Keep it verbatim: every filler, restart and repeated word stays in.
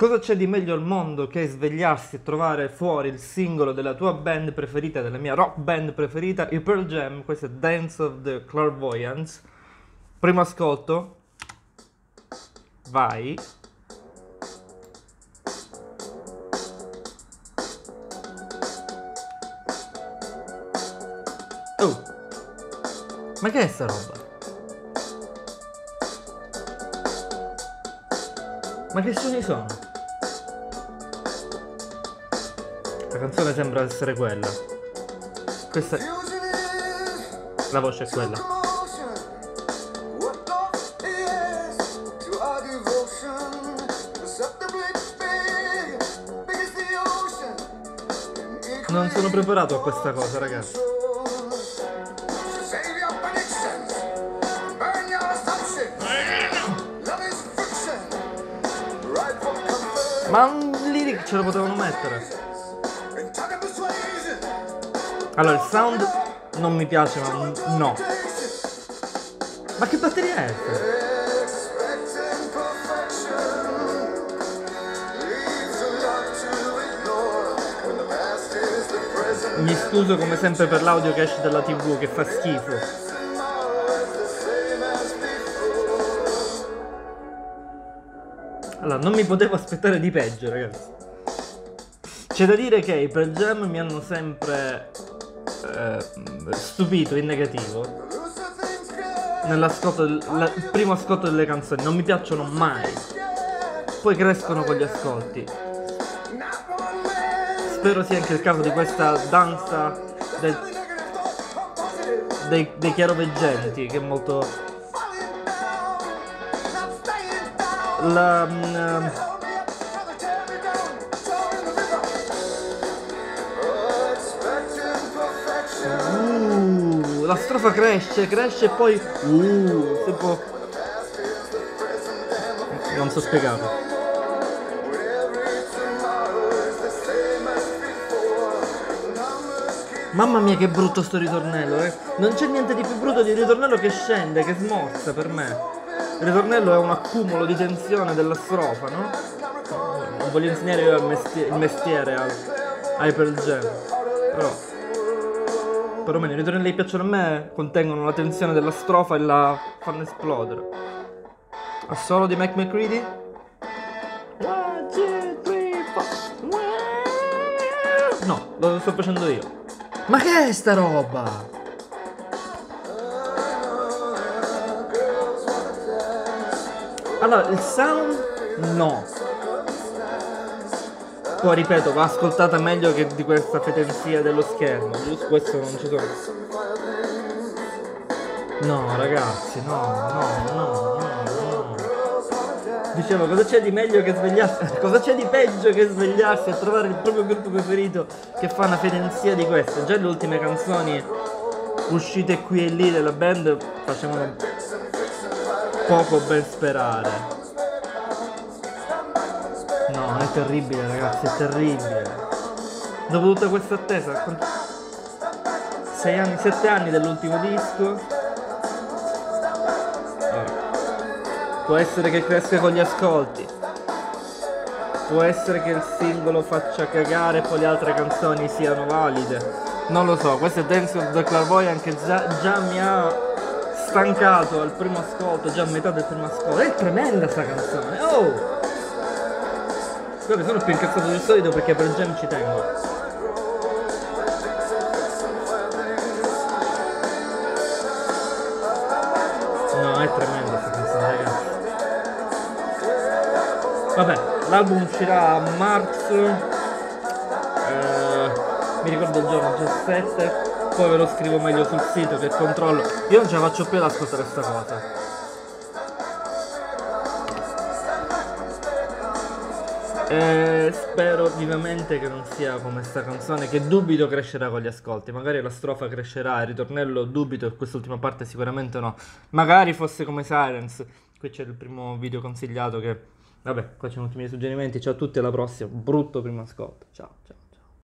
Cosa c'è di meglio al mondo che svegliarsi e trovare fuori il singolo della tua band preferita, della mia rock band preferita, i Pearl Jam, questo è Dance of the Clairvoyants. Primo ascolto. Vai. Oh, ma che è sta roba? Ma che suoni sono? La canzone sembra essere quella. Questa... La voce è quella. Non sono preparato a questa cosa, ragazzi. Ma un lyric ce lo potevano mettere. Allora, il sound non mi piace, ma no. Ma che batteria è questa? Mi scuso come sempre per l'audio che esce dalla tivù, che fa schifo. Allora, non mi potevo aspettare di peggio, ragazzi. C'è da dire che i Pearl Jam mi hanno sempre eh, stupito in negativo. Nell'ascolto, il primo ascolto delle canzoni, non mi piacciono mai. Poi crescono con gli ascolti. Spero sia anche il caso di questa danza del, dei, dei chiaroveggenti, che è molto... La, um, uh, la strofa cresce, cresce e poi uh, tipo... non so spiegarlo. Mamma mia che brutto sto ritornello, eh. Non c'è niente di più brutto di un ritornello che scende, che smorza per me. Il ritornello è un accumulo di tensione della strofa, no? Non voglio insegnare io il mestiere, il mestiere al, ai Pearl Jam, però perlomeno i ritornelli che piacciono a me contengono la tensione della strofa e la fanno esplodere. A solo di Mike McCready? one, two, three, four. No, lo sto facendo io. Ma che è sta roba? Allora, il sound no. Poi ripeto, va ascoltata meglio che di questa fetenzia dello schermo. Giusto, questo non ci sono. No, ragazzi, no, no, no, no, no. Dicevo, cosa c'è di meglio che svegliarsi? Cosa c'è di peggio che svegliarsi e trovare il proprio gruppo preferito che fa una fetenzia di queste? Già le ultime canzoni uscite qui e lì della band facevano poco ben sperare. No, è terribile, ragazzi, è terribile. Dopo tutta questa attesa, sei anni, sette anni dell'ultimo disco. Allora, può essere che cresca con gli ascolti, può essere che il singolo faccia cagare e poi le altre canzoni siano valide. Non lo so, questo è Dance of the Clairvoyant che già, già mi ha stancato al primo ascolto, già a metà del primo ascolto. È tremenda sta canzone, oh! Guarda, sono più incazzato del solito perché per Jam ci tengo. No, è tremenda sta canzone, ragazzi. Vabbè, l'album uscirà a marzo, eh, mi ricordo il giorno diciassette. Poi ve lo scrivo meglio sul sito che controllo. Io non ce la faccio più ad ascoltare sta cosa. E spero vivamente che non sia come sta canzone, che dubito crescerà con gli ascolti. Magari la strofa crescerà, il ritornello dubito e quest'ultima parte sicuramente no. Magari fosse come Silence. Qui c'è il primo video consigliato che... Vabbè, qua c'è tutti i miei suggerimenti. Ciao a tutti, alla prossima. Brutto primo ascolto. Ciao, ciao.